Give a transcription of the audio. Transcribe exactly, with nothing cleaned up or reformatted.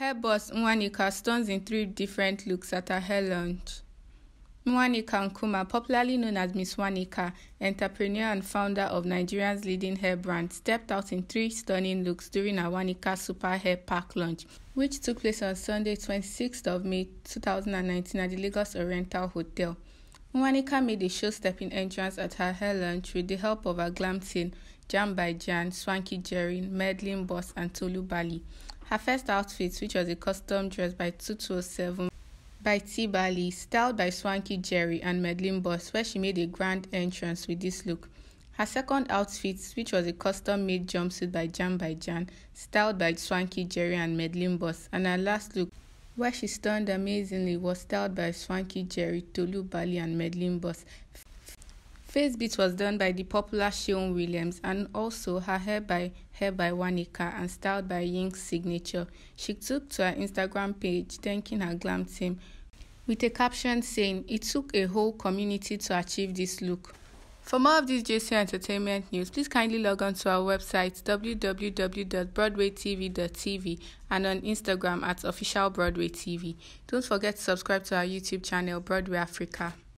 Hair boss Nwanneka stuns in three different looks at her hair launch. Nwanneka Nkumah, popularly known as Miz Wanneka, entrepreneur and founder of Nigeria's leading hair brand, stepped out in three stunning looks during her Wanneka Super Hair Pack launch, which took place on Sunday, twenty-sixth of May two thousand nineteen at the Lagos Oriental Hotel. Nwanneka made a show-stepping entrance at her hair launch with the help of her glam team, Jam by Jan, Swanky Jerry, Medlin Boss, and Tolu Bali. Her first outfit, which was a custom dress by two two oh seven by T Bali, styled by Swanky Jerry and Medlin Boss, where she made a grand entrance with this look. Her second outfit, which was a custom-made jumpsuit by Jam by Jan, styled by Swanky Jerry and Medlin Boss, and her last look, where she stunned amazingly, was styled by Swanky Jerry, Tolu Bali, and Medlin Boss. Face beat was done by the popular Seun Williams, and also her hair by Hair by Wanneka and styled by Ying's Signature. She took to her Instagram page thanking her glam team with a caption saying, "It took a whole community to achieve this look." For more of this juicy entertainment news, please kindly log on to our website w w w dot broadway t v dot t v and on Instagram at official Broadway T V. Don't forget to subscribe to our YouTube channel, Broadway Africa.